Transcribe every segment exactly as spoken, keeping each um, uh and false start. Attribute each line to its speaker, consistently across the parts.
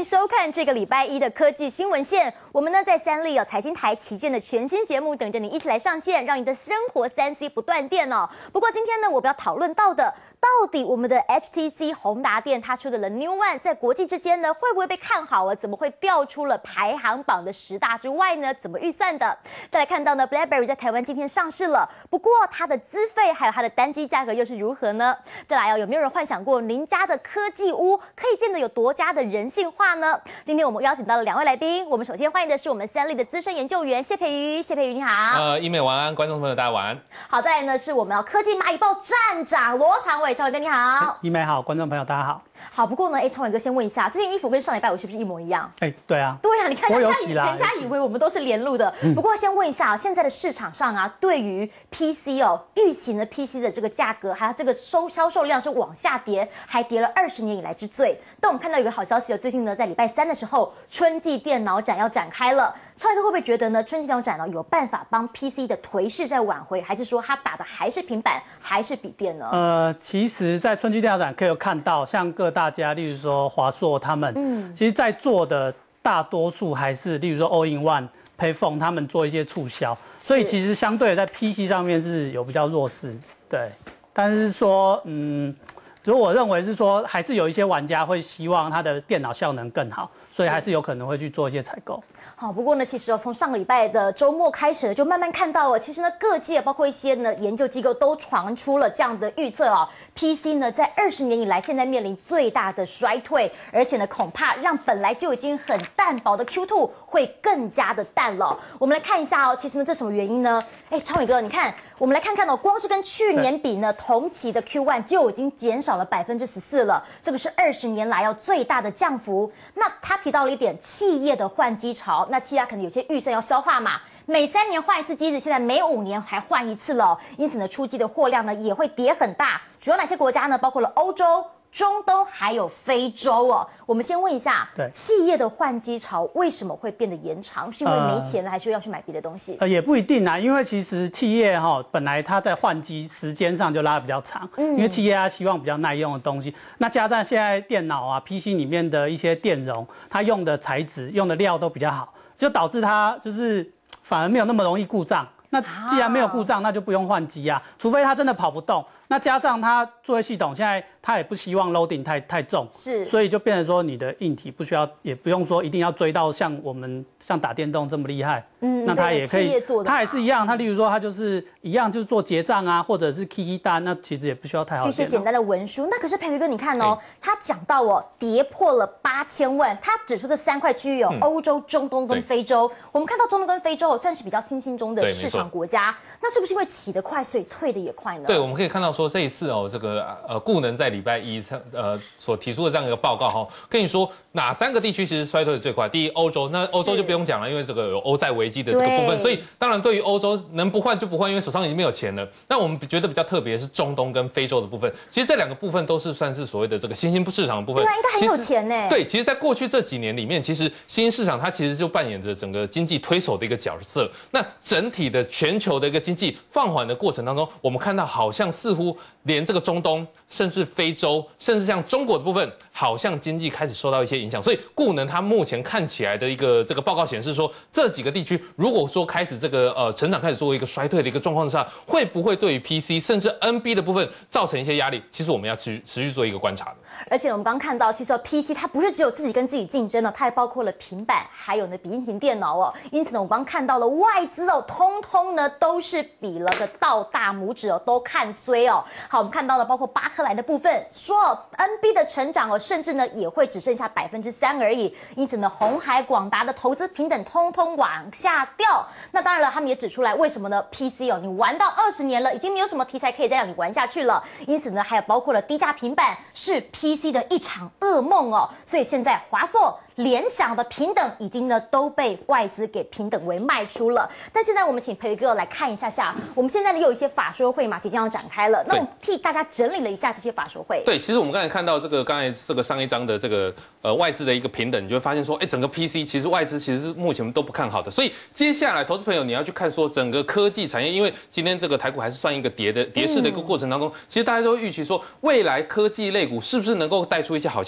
Speaker 1: 收看这个礼拜一的科技新闻线。我们呢在三立有财经台旗舰的全新节目等着你一起来上线，让你的生活三 C 不断电哦。不过今天呢，我们要讨论到的，到底我们的 H T C 宏达电它出的 The New One 在国际之间呢，会不会被看好啊？怎么会掉出了排行榜的十大之外呢？怎么预算的？再来看到呢 ，BlackBerry 在台湾今天上市了，不过它的资费还有它的单机价格又是如何呢？再来哦，有没有人幻想过您家的科技屋可以变得有多加的人性化呢？今天我们邀请到了两位来宾，我们首先欢迎的是我们三立的资深研究员谢培瑜，谢培瑜你好。
Speaker 2: 呃，英美晚安，观众朋友大家晚安。
Speaker 1: 好，再来呢是我们科技蚂蚁报站长罗长伟，长伟哥你好。
Speaker 3: 英美好，观众朋友大家好。
Speaker 1: 好，不过呢，哎，长伟哥先问一下，这件衣服跟上礼拜五是不是一模一样？
Speaker 3: 哎，对啊，
Speaker 1: 对啊，你看人家人家以为我们都是连录的。
Speaker 3: 嗯、
Speaker 1: 不过先问一下，现在的市场上啊，对于 P C 哦，预型的 P C 的这个价格，还有这个收销售量是往下跌，还跌了二十年以来之最。但我们看到有个好消息哦，最近呢，在礼拜三的时候，春季电脑展要展开了。超伟哥会不会觉得呢，春季电脑展呢有办法帮 P C 的颓势再挽回，还是说他打的还是平板，还是笔电呢？
Speaker 3: 呃，其实，在春季电脑展可以有看到，像各大家，例如说华硕他们，嗯，其实在做的大多数还是，例如说 All in One、Payphone 他们做一些促销，所以其实相对在 P C 上面是有比较弱势，对。但是说，嗯，所以我认为是说，还是有一些玩家会希望他的电脑效能更好。所以还是有可能会去做一些采购。
Speaker 1: 好，不过呢，其实哦，从上个礼拜的周末开始，就慢慢看到了，其实呢，各界包括一些呢研究机构都传出了这样的预测哦 ，P C 呢在二十年以来，现在面临最大的衰退，而且呢，恐怕让本来就已经很淡薄的 Q 二 会更加的淡了。我们来看一下哦，其实呢，这什么原因呢？哎，昌伟哥，你看，我们来看看哦，光是跟去年比呢，同期的 Q 一 就已经减少了百分之十四了，这个是二十年来哦最大的降幅。那它提到了一点企业的换机潮，那企业可能有些预算要消化嘛，每三年换一次机子，现在每五年还换一次了，因此呢，出机的货量呢也会跌很大。主要哪些国家呢？包括了欧洲、中东还有非洲哦。我们先问一下，企业的换机潮为什么会变得延长？是因为没钱了，还是要去买别的东西？
Speaker 3: 呃，也不一定啊，因为其实企业哈、哦、本来它在换机时间上就拉得比较长，嗯、因为企业它希望比较耐用的东西。那加上现在电脑啊、P C 里面的一些电容，它用的材质、用的料都比较好，就导致它就是反而没有那么容易故障。那既然没有故障，那就不用换机啊，除非它真的跑不动。那加上它作业系统现在它也不希望 loading 太太重，
Speaker 1: 是，
Speaker 3: 所以就变成说你的硬体不需要，也不用说一定要追到像我们像打电动这么厉害。嗯，那它也可以，它也是一样，它例如说它就是一样，就是做结账啊，或者是 key 单，那其实也不需要太好的。
Speaker 1: 这些简单的文书，那可是培瑜哥，你看哦，他讲到哦，跌破了八千万，他指出这三块区域有欧洲、中东跟非洲。我们看到中东跟非洲算是比较新兴中的市场国家，那是不是因为起得快，所以退的也快呢？
Speaker 2: 对，我们可以看到说这一次哦，这个呃顾能在礼拜一呃所提出的这样一个报告哈、哦，跟你说哪三个地区其实衰退的最快？第一，欧洲，那欧洲就不用讲了，因为这个有欧债危机的这个部分，所以当然对于欧洲能不换就不换，因为手上已经没有钱了。那我们觉得比较特别的是中东跟非洲的部分，其实这两个部分都是算是所谓的这个新兴市场的部分。
Speaker 1: 对啊，应该很有钱呢。
Speaker 2: 对，其实，在过去这几年里面，其实新兴市场它其实就扮演着整个经济推手的一个角色。那整体的全球的一个经济放缓的过程当中，我们看到好像似乎连这个中东，甚至非洲，甚至像中国的部分，好像经济开始受到一些影响。所以顾能它目前看起来的一个这个报告显示说，这几个地区如果说开始这个呃成长开始作为一个衰退的一个状况下，会不会对于 P C 甚至 N B 的部分造成一些压力？其实我们要持持续做一个观察的。
Speaker 1: 而且我们刚刚看到，其实 P C 它不是只有自己跟自己竞争的，它还包括了平板，还有呢笔记型电脑哦。因此呢，我们刚刚看到了外资哦，通通呢都是比了个倒大拇指哦，都看衰哦。好，我们看到了包括巴克莱的部分，说 N B 的成长哦，甚至呢也会只剩下百分之三而已。因此呢，鸿海、广达的投资平等通通往下掉。那当然了，他们也指出来为什么呢 ？P C 哦，你玩到二十年了，已经没有什么题材可以再让你玩下去了。因此呢，还有包括了低价平板是 P C 的一场噩梦哦。所以现在华硕、联想的平等已经呢都被外资给平等为卖出了。但现在我们请培瑜哥来看一下下，我们现在呢有一些法说会嘛即将要展开了，那我们替大家整理了一下这些法说会。
Speaker 2: 对，其实我们刚才看到这个刚才这个上一章的这个呃外资的一个平等，你就会发现说，哎，整个 P C 其实外资其实是目前都不看好的。所以接下来投资朋友你要去看说整个科技产业，因为今天这个台股还是算一个跌的跌势的一个过程当中，嗯、其实大家都会预期说未来科技类股是不是能够带出一些好消息。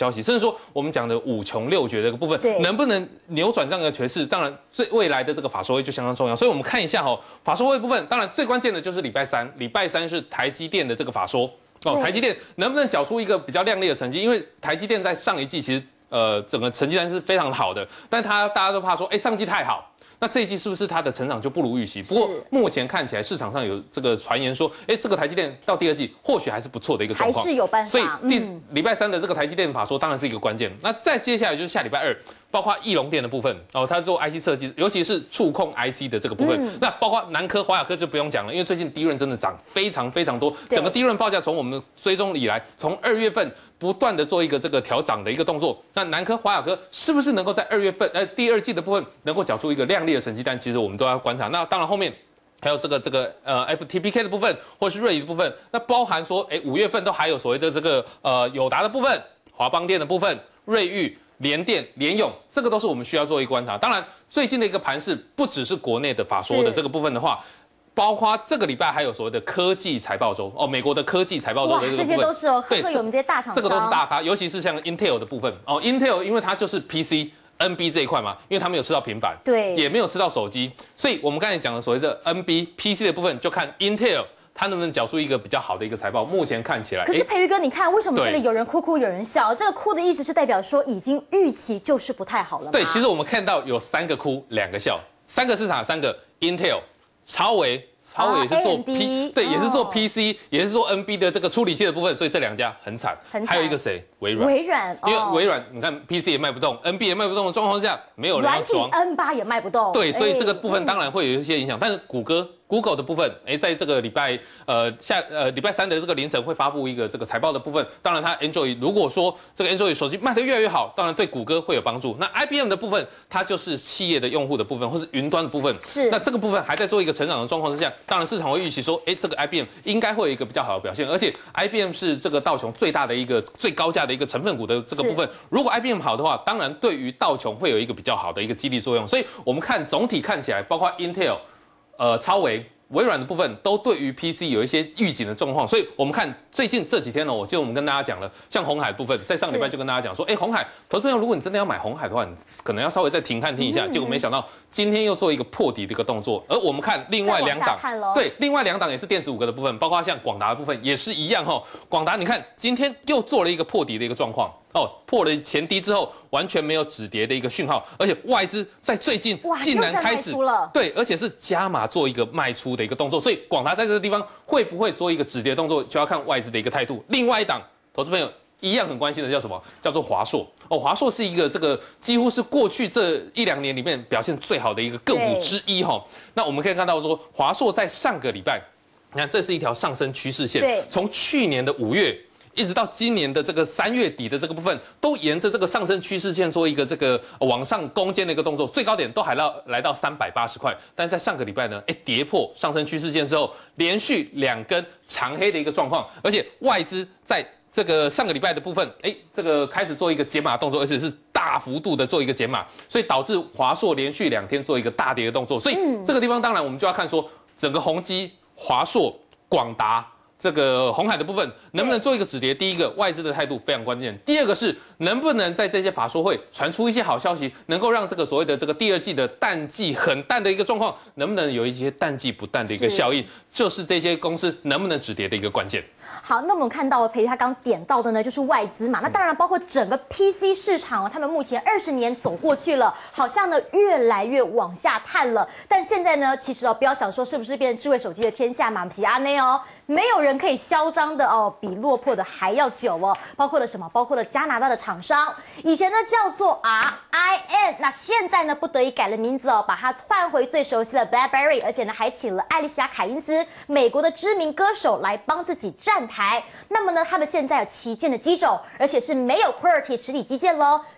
Speaker 2: 消息，甚至说我们讲的五穷六绝的一个部分，能不能扭转这样的趋势？当然，最未来的这个法说会就相当重要。所以我们看一下哈、哦，法说会部分，当然最关键的就是礼拜三，礼拜三是台积电的这个法说哦，台积电能不能缴出一个比较亮丽的成绩？因为台积电在上一季其实呃整个成绩单是非常好的，但它大家都怕说，哎，上季太好。那这一季是不是它的成长就不如预期？不过目前看起来市场上有这个传言说，哎，这个台积电到第二季或许还是不错的一个状况，
Speaker 1: 还是有办法。
Speaker 2: 所以第
Speaker 1: 嗯、
Speaker 2: 礼拜三的这个台积电法说当然是一个关键。那再接下来就是下礼拜二，包括翼龙电的部分哦，它做 I C 设计，尤其是触控 I C 的这个部分。嗯、那包括南科、华亚科就不用讲了，因为最近低润真的涨非常非常多，整个低润报价从我们追踪以来，从二月份不断的做一个这个调涨的一个动作。那南科、华亚科是不是能够在二月份呃第二季的部分能够缴出一个亮丽的成绩单？其实我们都要观察。那当然后面还有这个这个呃 F T P K 的部分，或是瑞仪的部分，那包含说，哎，五月份都还有所谓的这个呃友达的部分、华邦电的部分、瑞昱、联电、联咏，这个都是我们需要做一个观察。当然，最近的一个盘势不只是国内的法说的这个部分的话。包括这个礼拜还有所谓的科技财报周哦，美国的科技财报周的这个部分，
Speaker 1: 这些都是哦，赫赫有名这些大厂商，
Speaker 2: 这个都是大咖，尤其是像 Intel 的部分哦 ，Intel 因为它就是 P C。N B 这一块嘛，因为它没有吃到平板，
Speaker 1: 对，
Speaker 2: 也没有吃到手机，所以我们刚才讲的所谓的 N B、P C 的部分，就看 Intel 它能不能缴出一个比较好的一个财报。目前看起来，
Speaker 1: 可是培瑜哥，你看为什么这里有人哭哭有人笑？这个哭的意思是代表说已经预期就是不太好了吗？
Speaker 2: 对，其实我们看到有三个哭，两个笑，三个市场，三个 Intel、超微。超微也是做 P，、哦、对，也是做 P C，、哦、也是做 N B 的这个处理器的部分，所以这两家很惨。
Speaker 1: 很惨。
Speaker 2: 还有一个谁？微软。
Speaker 1: 微软，
Speaker 2: 哦、因为微软，你看 P C 也卖不动 ，N B 也卖不动的状况下，没有人要装。
Speaker 1: 软体 N 八也卖不动。
Speaker 2: 对，所以这个部分当然会有一些影响，嗯、但是谷歌。Google 的部分，哎，在这个礼拜呃下呃礼拜三的这个凌晨会发布一个这个财报的部分。当然，它 Android 如果说这个 Android 手机卖得越来越好，当然对谷歌会有帮助。那 I B M 的部分，它就是企业的用户的部分，或是云端的部分。
Speaker 1: 是。
Speaker 2: 那这个部分还在做一个成长的状况之下，当然市场会预期说，哎，这个 I B M 应该会有一个比较好的表现。而且 I B M 是这个道琼最大的一个最高价的一个成分股的这个部分。如果 I B M 好的话，当然对于道琼会有一个比较好的一个激励作用。所以我们看总体看起来，包括 Intel、呃超微。微软的部分都对于 P C 有一些预警的状况，所以我们看最近这几天呢，我就我们跟大家讲了，像鸿海部分，在上礼拜就跟大家讲说，哎，鸿海投资朋友，如果你真的要买鸿海的话，你可能要稍微再停看听一下。嗯、结果没想到今天又做一个破底的一个动作，而我们看另外两档，对，另外两档也是电子五个的部分，包括像广达的部分也是一样哈。广达你看今天又做了一个破底的一个状况。哦，破了前低之后，完全没有止跌的一个讯号，而且外资在最近竟然开始对，而且是加码做一个卖出的一个动作，所以广达在这个地方会不会做一个止跌动作，就要看外资的一个态度。另外一档投资朋友一样很关心的叫什么？叫做华硕哦，华硕是一个这个几乎是过去这一两年里面表现最好的一个个股之一哈。那我们可以看到说，华硕在上个礼拜，你看这是一条上升趋势线，从去年的五月。一直到今年的这个三月底的这个部分，都沿着这个上升趋势线做一个这个往上攻坚的一个动作，最高点都还到来到三百八十块，但在上个礼拜呢，哎跌破上升趋势线之后，连续两根长黑的一个状况，而且外资在这个上个礼拜的部分，哎这个开始做一个减码动作，而且是大幅度的做一个减码，所以导致华硕连续两天做一个大跌的动作，所以这个地方当然我们就要看说整个宏基、华硕、广达。这个鸿海的部分能不能做一个止跌？第一个，外资的态度非常关键；第二个是能不能在这些法说会传出一些好消息，能够让这个所谓的这个第二季的淡季很淡的一个状况，能不能有一些淡季不淡的一个效应，就是这些公司能不能止跌的一个关键。
Speaker 1: 好，那我们看到培瑜他刚点到的呢，就是外资嘛，那当然包括整个 P C 市场哦，他们目前二十年走过去了，好像呢越来越往下探了。但现在呢，其实哦，不要想说是不是变成智慧手机的天下嘛，不是啊内哦。没有人可以嚣张的哦，比落魄的还要久哦。包括了什么？包括了加拿大的厂商，以前呢叫做 R I N， 那现在呢不得已改了名字哦，把它换回最熟悉的 BlackBerry， 而且呢还请了艾丽西亚·凯因斯，美国的知名歌手来帮自己站台。那么呢，他们现在有旗舰的机种，而且是没有 Q W E R T Y 实体基建喽，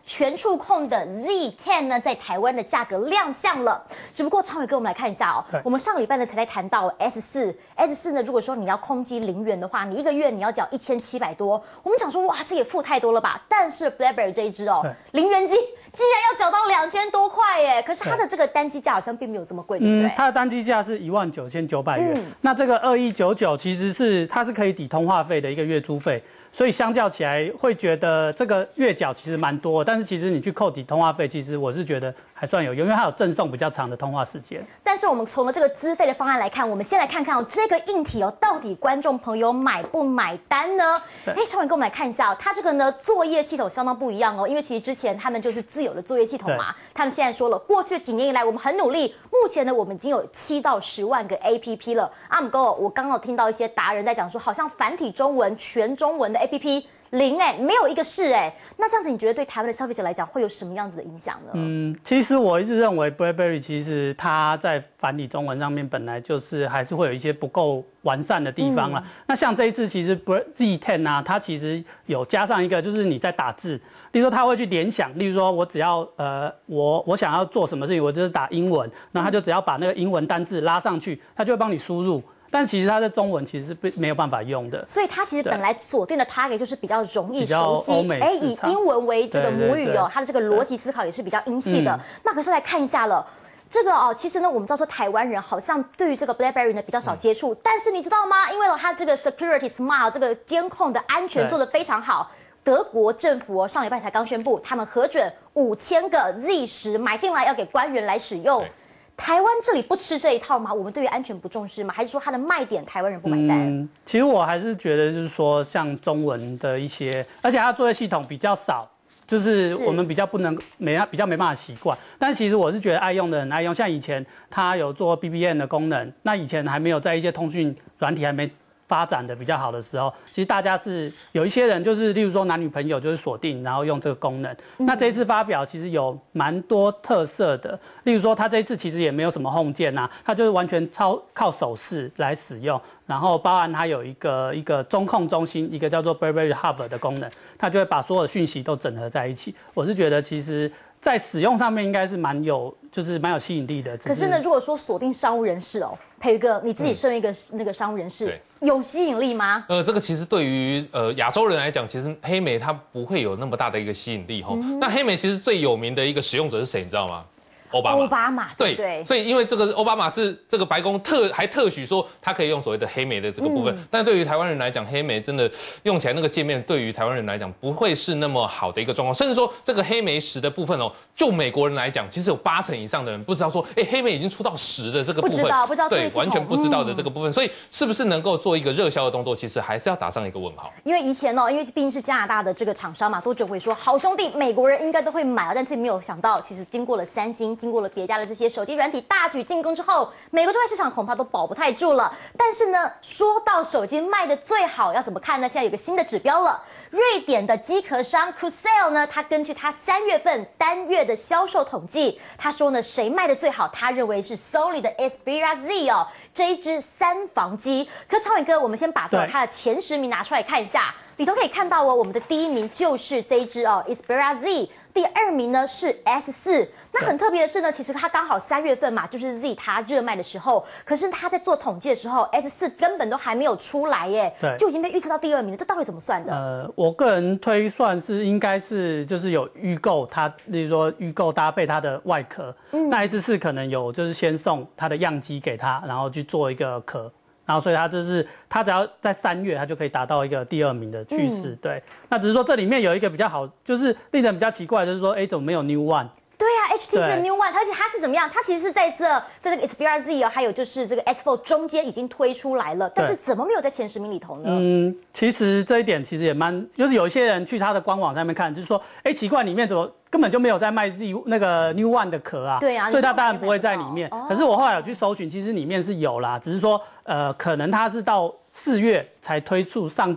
Speaker 1: 全触控的 Z 十 呢，在台湾的价格亮相了。只不过昌伟哥，我们来看一下哦，我们上个礼拜呢才在谈到 S 四 S 四 呢，如果说你要空机零元的话，你一个月你要缴一千七百多，我们讲说哇，这也付太多了吧？但是 BlackBerry 这一支哦，零元机竟然要缴到两千多块耶！可是它的这个单机价好像并没有这么贵，对不对？
Speaker 3: 嗯，它的单机价是一万九千九百元，嗯、那这个二一九九其实是它是可以抵通话费的一个月租费。所以相较起来，会觉得这个月缴其实蛮多，但是其实你去扣抵通话费，其实我是觉得还算有用，因为它有赠送比较长的通话时间。
Speaker 1: 但是我们从了这个资费的方案来看，我们先来看看哦，这个硬体哦，到底观众朋友买不买单呢？哎，超伟跟我们来看一下哦，它这个呢作业系统相当不一样哦，因为其实之前他们就是自有的作业系统嘛，他们现在说了，过去几年以来我们很努力，目前呢我们已经有七到十万个 A P P 了。阿姆哥，我刚刚有听到一些达人在讲说，好像繁体中文、全中文的 A P P。零哎、欸，没有一个是哎、欸，那这样子你觉得对台湾的消费者来讲会有什么样子的影响呢？
Speaker 3: 嗯，其实我一直认为 BlackBerry 其实它在繁体中文上面本来就是还是会有一些不够完善的地方啦。嗯、那像这一次其实 Z 十 啊，它其实有加上一个就是你在打字，例如说它会去联想，例如说我只要呃我我想要做什么事情，我就是打英文，那它就只要把那个英文单字拉上去，它就会帮你输入。但其实它的中文其实是不没有办法用的，
Speaker 1: 所以它其实本来锁定的 target 就是比较容易熟悉，
Speaker 3: 哎，
Speaker 1: 以英文为这个母语哦，它的这个逻辑思考也是比较英系的。嗯、那可是来看一下了。这个哦，其实呢，我们知道说台湾人好像对于这个 BlackBerry 呢比较少接触，嗯、但是你知道吗？因为它这个 security smart 这个监控的安全做得非常好。德国政府哦，上礼拜才刚宣布，他们核准五千个 Z 十买进来要给官员来使用。台湾这里不吃这一套吗？我们对于安全不重视吗？还是说它的卖点台湾人不买单？
Speaker 3: 嗯，其实我还是觉得就是说，像中文的一些，而且它作业系统比较少，就是我们比较不能没比较没办法习惯。但其实我是觉得爱用的人爱用，像以前它有做 B B M 的功能，那以前还没有在一些通讯软体还没发展的比较好的时候，其实大家是有一些人就是，例如说男女朋友就是锁定，然后用这个功能。嗯、那这一次发表其实有蛮多特色的，例如说它这一次其实也没有什么 home 键啊，它就是完全超靠手势来使用，然后包含它有一个一个中控中心，一个叫做 BlackBerry Hub 的功能，它就会把所有的讯息都整合在一起。我是觉得其实在使用上面应该是蛮有，就是蛮有吸引力的。
Speaker 1: 可是呢，如果说锁定商务人士哦。培哥，你自己身为一个那个商务人士，嗯、有吸引力吗？
Speaker 2: 呃，这个其实对于呃亚洲人来讲，其实黑莓它不会有那么大的一个吸引力哈。嗯、那黑莓其实最有名的一个使用者是谁，你知道吗？奥巴马，
Speaker 1: 奥巴马对对，
Speaker 2: 所以因为这个奥巴马是这个白宫特还特许说他可以用所谓的黑莓的这个部分，嗯、但对于台湾人来讲，黑莓真的用起来那个界面对于台湾人来讲不会是那么好的一个状况，甚至说这个黑莓十的部分哦，就美国人来讲，其实有八成以上的人不知道说，哎，黑莓已经出到十的这个部分，
Speaker 1: 不知道不知道
Speaker 2: 对，完全不知道的这个部分，嗯、所以是不是能够做一个热销的动作，其实还是要打上一个问号。
Speaker 1: 因为以前哦，因为毕竟是加拿大的这个厂商嘛，都只会说好兄弟，美国人应该都会买啊，但是没有想到，其实经过了三星，经过了别家的这些。些手机软体大举进攻之后，美国这块市场恐怕都保不太住了。但是呢，说到手机卖的最好，要怎么看呢？现在有个新的指标了。瑞典的机壳商 Qcell 呢，他根据他三月份单月的销售统计，他说呢，谁卖的最好？他认为是 Sony 的 Xperia Z 哦，这一支三防机。可超伟哥，我们先把这个它的前十名拿出来看一下，里头可以看到哦，我们的第一名就是这一支哦 Xperia Z。第二名呢是 S 四，那很特别的是呢，其实它刚好三月份嘛，就是 Z 它热卖的时候，可是它在做统计的时候 ，S 四根本都还没有出来耶，就已经被预测到第二名了，这到底怎么算的？
Speaker 3: 呃，我个人推算是应该是就是有预购它，例如说预购搭配它的外壳，嗯、那 S 四可能有就是先送它的样机给他，然后去做一个壳。然后，所以它就是它只要在三月，它就可以达到一个第二名的趋势。嗯、对，那只是说这里面有一个比较好，就是令人比较奇怪，就是说，哎，怎么没有 New One？
Speaker 1: 对啊 ，H T C 的 New One， 而且它是怎么样？它其实是在这在这个 Xperia Z 哦，还有就是这个 S 四 中间已经推出来了，但是怎么没有在前十名里头呢？
Speaker 3: 嗯，其实这一点其实也蛮，就是有一些人去它的官网上面看，就是说，哎，奇怪，里面怎么根本就没有在卖 Z 那个 New One 的壳啊？
Speaker 1: 对啊，
Speaker 3: 所以它当然不会在里面。哦、可是我后来有去搜寻，其实里面是有啦，只是说呃，可能它是到四月才推出上架。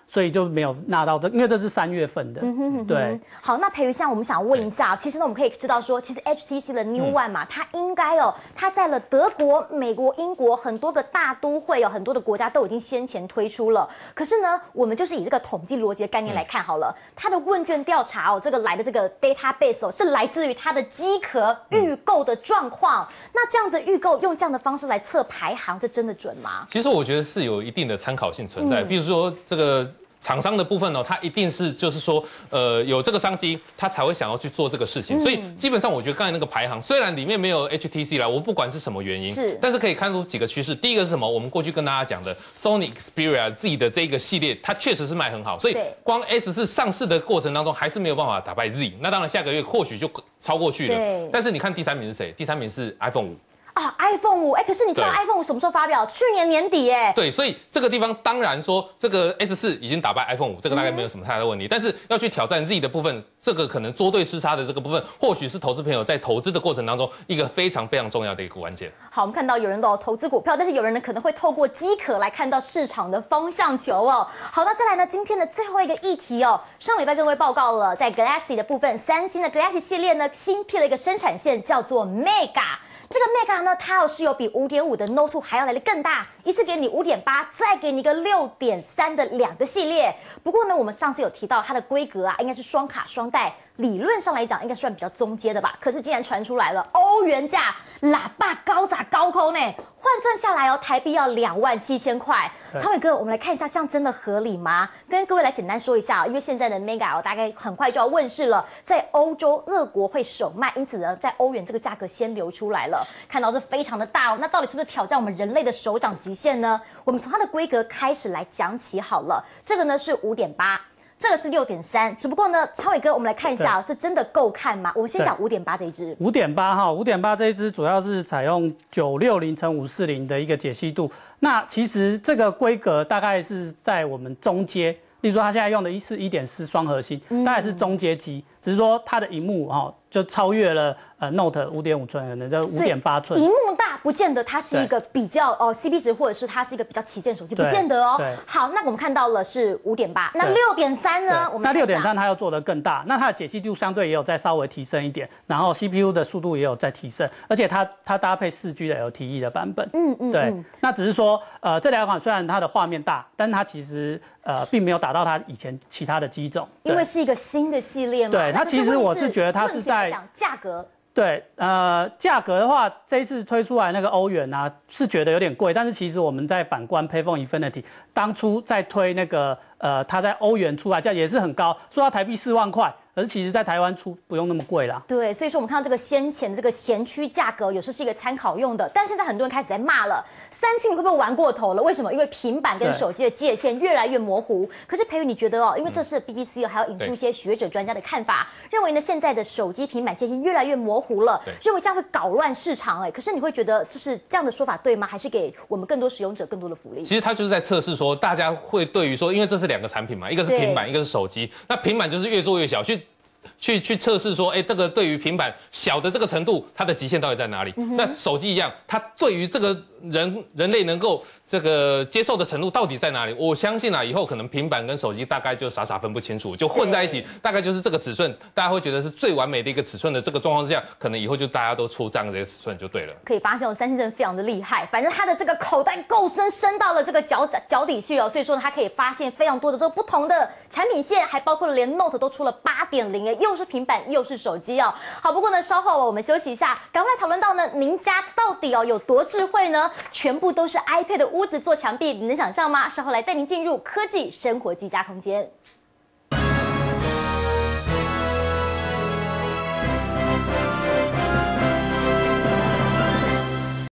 Speaker 3: 所以就没有纳到这，因为这是三月份的。嗯哼哼对。
Speaker 1: 好，那培瑜像我们想问一下，其实呢我们可以知道说，其实 H T C 的 New One 嘛，嗯、它应该哦，它在了德国、美国、英国很多个大都会有、哦、很多的国家都已经先前推出了。可是呢，我们就是以这个统计逻辑的概念来看好了，嗯、它的问卷调查哦，这个来的这个 database 哦，是来自于它的机壳预购的状况。嗯、那这样的预购用这样的方式来测排行，这真的准吗？
Speaker 2: 其实我觉得是有一定的参考性存在，嗯、比如说这个。厂商的部分呢，它一定是就是说，呃，有这个商机，他才会想要去做这个事情。嗯、所以基本上，我觉得刚才那个排行，虽然里面没有 H T C 啦，我不管是什么原因，是，但是可以看出几个趋势。第一个是什么？我们过去跟大家讲的 Sony Xperia 自己的这个系列，它确实是卖很好，所以光 S 四上市的过程当中，还是没有办法打败 Z。那当然，下个月或许就超过去了。对。但是你看第三名是谁？第三名是 iPhone 五。
Speaker 1: 啊 ，iPhone 五，哎，可是你知道 iPhone 五什么时候发表？去年年底，哎。
Speaker 2: 对，所以这个地方当然说，这个 S 四已经打败 iPhone 五，这个大概没有什么太大的问题。嗯、但是要去挑战 Z 的部分，这个可能捉对失差的这个部分，或许是投资朋友在投资的过程当中一个非常非常重要的一个关键。
Speaker 1: 好，我们看到有人都有投资股票，但是有人呢可能会透过机壳来看到市场的方向球哦。好，那再来呢，今天的最后一个议题哦，上礼拜就会报告了，在 Galaxy 的部分，三星的 Galaxy 系列呢新辟了一个生产线，叫做 Mega。这个 Mega 呢，它是有比 五点五 的 Note 二还要来的更大，一次给你 五点八， 再给你一个 六点三 的两个系列。不过呢，我们上次有提到它的规格啊，应该是双卡双待，理论上来讲应该算比较中阶的吧。可是既然传出来了欧元价喇叭高砸高空呢，换算下来哦，台币要两万七千块。超伟哥，我们来看一下，这样真的合理吗？跟各位来简单说一下，因为现在的 Mega 哦，大概很快就要问世了，在欧洲、俄国会首卖，因此呢，在欧元这个价格先流出来了。看到是非常的大哦，那到底是不是挑战我们人类的手掌极限呢？我们从它的规格开始来讲起好了。这个呢是 五点八。这个是 六点三， 只不过呢，超伟哥，我们来看一下、哦，这真的够看吗？我们先讲 五点八 这一支。
Speaker 3: 五点八 哈 ，五点八 这一支主要是采用九六零乘五四零的一个解析度。那其实这个规格大概是在我们中阶，例如说它现在用的是 一点四 双核心，大概是中阶机，只是说它的萤幕哈就超越了呃 Note 五点五 寸，可能就 五点八 寸。
Speaker 1: 萤幕大不见得它是一个比较哦 C P 值，或者是它是一个比较旗舰手机，不见得哦。好，那我们看到了是 五点八， 那 六点三 呢？我们
Speaker 3: 那 六点三 它要做得更大，那它的解析度相对也有再稍微提升一点，然后 C P U 的速度也有再提升，而且它它搭配 四 G 的 L T E 的版本。嗯嗯，对。那只是说呃这两款虽然它的画面大，但它其实呃并没有达到它以前其他的机种，
Speaker 1: 因为是一个新的系列嘛。
Speaker 3: 对，它其实我是觉得它是在
Speaker 1: 讲价格。
Speaker 3: 对，呃，价格的话，这一次推出来那个欧元啊，是觉得有点贵，但是其实我们在反观 Payphone Infinity， 当初在推那个，呃，它在欧元出来价也是很高，说到台币四万块。可是其实，在台湾出不用那么贵啦。
Speaker 1: 对，所以说我们看到这个先前的这个闲区价格，有时候是一个参考用的，但现在很多人开始在骂了，三星你会不会玩过头了？为什么？因为平板跟手机的界限越来越模糊。可是培宇，你觉得哦，因为这是 B B C 哦，还要引出一些学者专家的看法，认为呢现在的手机平板界限越来越模糊了，认为这样会搞乱市场。哎，可是你会觉得这是这样的说法对吗？还是给我们更多使用者更多的福利？
Speaker 2: 其实他就是在测试说，大家会对于说，因为这是两个产品嘛，一个是平板，一个是手机，那平板就是越做越小，去。去去测试说，哎，这个对于平板小的这个程度，它的极限到底在哪里？嗯、那手机一样，它对于这个人人类能够这个接受的程度到底在哪里？我相信啊，以后可能平板跟手机大概就傻傻分不清楚，就混在一起，大概就是这个尺寸，大家会觉得是最完美的一个尺寸的这个状况之下，可能以后就大家都出这样的一个尺寸就对了。
Speaker 1: 可以发现，我三星真的非常的厉害，反正它的这个口袋够深，深到了这个脚脚底去哦，所以说它可以发现非常多的这个不同的产品线，还包括了连 Note 都出了 八点零， 又是平板又是手机哦。好，不过呢，稍后我们休息一下，赶快讨论到呢，您家到底哦有多智慧呢？全部都是 iPad 的屋子做墙壁，你能想象吗？稍后来带您进入科技生活居家空间。